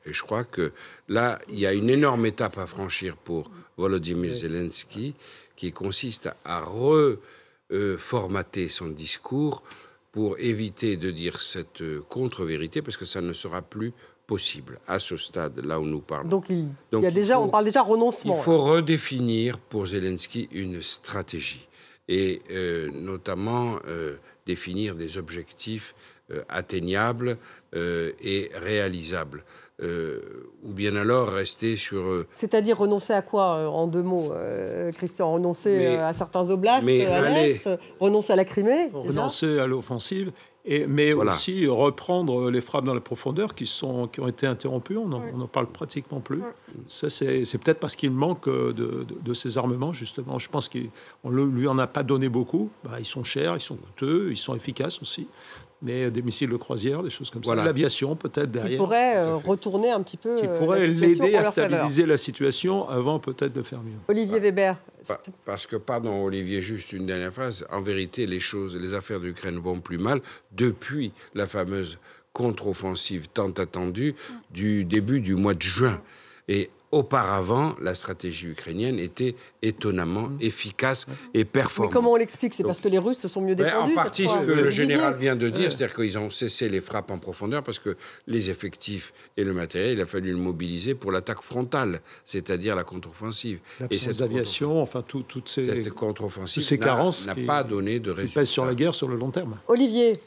Et je crois que là, il y a une énorme étape à franchir pour Volodymyr Zelensky, qui consiste à reformater son discours pour éviter de dire cette contre-vérité, parce que ça ne sera plus possible à ce stade, là où nous parlons. Donc, il, Donc, il y a déjà, faut, on parle déjà renoncement. Il faut redéfinir pour Zelensky une stratégie et euh, notamment euh, définir des objectifs euh, atteignables euh, et réalisables. Euh, ou bien alors rester sur... Euh, C'est-à-dire renoncer à quoi, euh, en deux mots, euh, Christian? Renoncer mais, euh, à certains oblasts mais, à l'Est, renoncer à la Crimée Renoncer déjà à l'offensive, et, mais voilà. aussi reprendre les frappes dans la profondeur qui, sont, qui ont été interrompues. On n'en oui. parle pratiquement plus. Oui. Ça, c'est, c'est peut-être parce qu'il manque de, de, de ces armements, justement. Je pense qu'on ne lui en a pas donné beaucoup. Bah, ils sont chers, ils sont coûteux, ils sont efficaces aussi. Mais des missiles de croisière, des choses comme voilà. ça. L'aviation, peut-être, derrière. Qui pourrait euh, retourner un petit peu Qui pourrait l'aider à stabiliser la situation avant peut-être de faire mieux. Olivier Weber. Parce que, pardon, Olivier, juste une dernière phrase. En vérité, les choses, les affaires d'Ukraine vont plus mal depuis la fameuse contre-offensive tant attendue du début du mois de juin. Et auparavant, la stratégie ukrainienne était étonnamment mmh. efficace et performante. Mais comment on l'explique? C'est parce que les Russes se sont mieux défendus? En partie, ce que le général vient de dire, ouais. c'est-à-dire qu'ils ont cessé les frappes en profondeur parce que les effectifs et le matériel, il a fallu le mobiliser pour l'attaque frontale, c'est-à-dire la contre-offensive. L'absence d'aviation, enfin, tout, toutes ces, cette contre-offensive ces carences n'a pas donné de résultat. Qui pèsent sur la guerre sur le long terme. Olivier.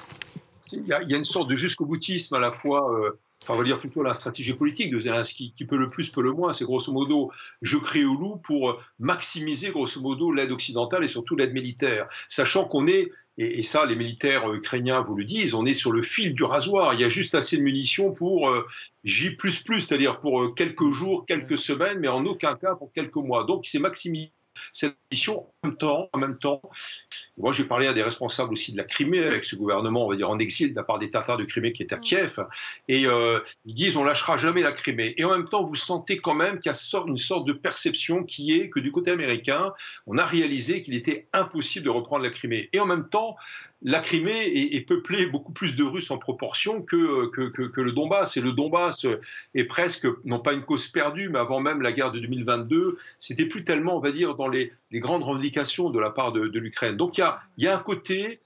Il y a, il y a une sorte de jusqu'au-boutisme à la fois... Euh, Enfin, on va dire plutôt la stratégie politique de Zelensky, qui peut le plus, peut le moins. C'est grosso modo, je crie au loup pour maximiser grosso modo l'aide occidentale et surtout l'aide militaire. Sachant qu'on est, et, et ça les militaires ukrainiens vous le disent, on est sur le fil du rasoir. Il y a juste assez de munitions pour euh, J plus plus, c'est-à-dire pour euh, quelques jours, quelques semaines, mais en aucun cas pour quelques mois. Donc il s'est maximisé cette mission en même temps. En même temps. Moi, j'ai parlé à des responsables aussi de la Crimée, avec ce gouvernement, on va dire, en exil, de la part des Tatars de Crimée qui est à Kiev. Et euh, ils disent, on lâchera jamais la Crimée. Et en même temps, vous sentez quand même qu'il y a une sorte de perception qui est que du côté américain, on a réalisé qu'il était impossible de reprendre la Crimée. Et en même temps, la Crimée est, est peuplée beaucoup plus de Russes en proportion que, que, que, que le Donbass. Et le Donbass est presque, non pas une cause perdue, mais avant même la guerre de deux mille vingt-deux, c'était plus tellement, on va dire, dans les, les grandes revendications de la part de, de l'Ukraine. Donc il y a, il y a un côté...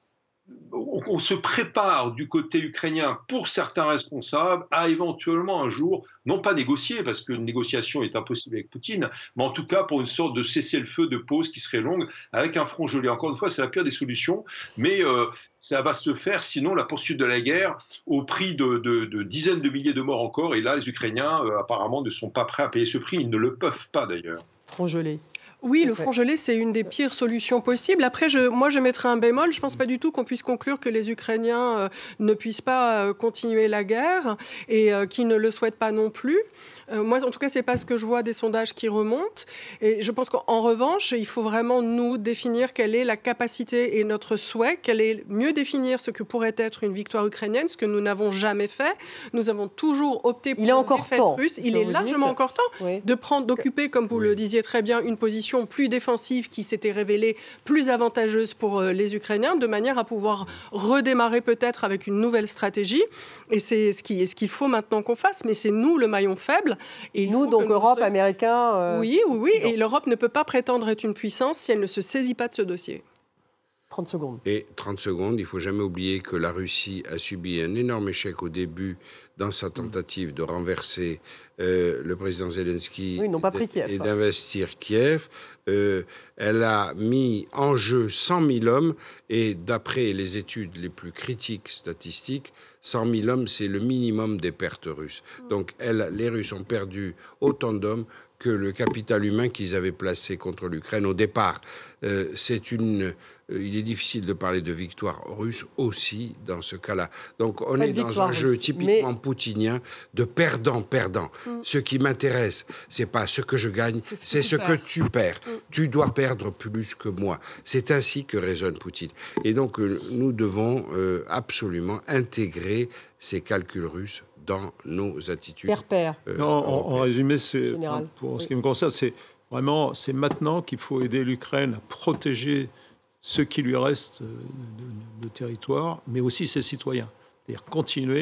On se prépare du côté ukrainien pour certains responsables à éventuellement un jour, non pas négocier, parce qu'une négociation est impossible avec Poutine, mais en tout cas pour une sorte de cessez-le-feu, de pause qui serait longue, avec un front gelé. Encore une fois, c'est la pire des solutions, mais euh, ça va se faire, sinon la poursuite de la guerre, au prix de, de, de dizaines de milliers de morts encore, et là, les Ukrainiens, euh, apparemment, ne sont pas prêts à payer ce prix, ils ne le peuvent pas d'ailleurs. Front gelé. Oui, le front gelé, c'est une des pires solutions possibles. Après, je, moi, je mettrais un bémol. Je ne pense pas du tout qu'on puisse conclure que les Ukrainiens euh, ne puissent pas euh, continuer la guerre et euh, qu'ils ne le souhaitent pas non plus. Euh, moi, en tout cas, ce n'est pas ce que je vois des sondages qui remontent. Et je pense qu'en revanche, il faut vraiment, nous, définir quelle est la capacité et notre souhait, quelle est mieux définir ce que pourrait être une victoire ukrainienne, ce que nous n'avons jamais fait. Nous avons toujours opté pour une défaite russe. Il est largement encore temps oui. de prendre, d'occuper, comme vous oui. le disiez très bien, une position plus défensive qui s'était révélée plus avantageuse pour les Ukrainiens, de manière à pouvoir redémarrer peut-être avec une nouvelle stratégie. Et c'est ce qu'il ce qu'il faut maintenant qu'on fasse. Mais c'est nous le maillon faible. Et nous, donc nous... Europe, Américains... Euh, oui, oui, oui. Et l'Europe ne peut pas prétendre être une puissance si elle ne se saisit pas de ce dossier. trente secondes. Et trente secondes, il ne faut jamais oublier que la Russie a subi un énorme échec au début dans sa tentative de renverser euh, le président Zelensky oui, ils n'ont pas pris Kiev, et d'investir Kiev. Euh, elle a mis en jeu cent mille hommes et d'après les études les plus critiques statistiques, cent mille hommes, c'est le minimum des pertes russes. Donc elle, les Russes ont perdu autant d'hommes que le capital humain qu'ils avaient placé contre l'Ukraine au départ. Euh, c'est une, euh, il est difficile de parler de victoire russe aussi dans ce cas-là. Donc on Pas est dans un russe, jeu typiquement mais... poutinien de perdant-perdant. Mm. Ce qui m'intéresse, c'est pas ce que je gagne, c'est ce, ce que tu perds. Mm. Tu dois perdre plus que moi. C'est ainsi que raisonne Poutine. Et donc euh, nous devons euh, absolument intégrer ces calculs russes dans nos attitudes. Père-père. Euh, non, en, en résumé, c'est, enfin, pour oui. ce qui me concerne, c'est vraiment c'est maintenant qu'il faut aider l'Ukraine à protéger ce qui lui reste de, de, de territoire, mais aussi ses citoyens. C'est-à-dire continuer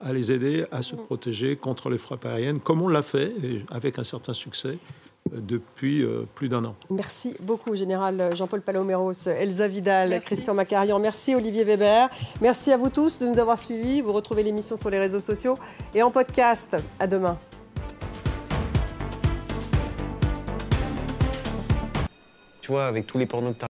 à les aider à se protéger contre les frappes aériennes, comme on l'a fait, et avec un certain succès, depuis euh, plus d'un an. Merci beaucoup, Général Jean-Paul Paloméros, Elsa Vidal, Merci. Christian Macarian. Merci, Olivier Weber. Merci à vous tous de nous avoir suivis. Vous retrouvez l'émission sur les réseaux sociaux et en podcast. À demain. Tu vois, avec tous les pornos que t'as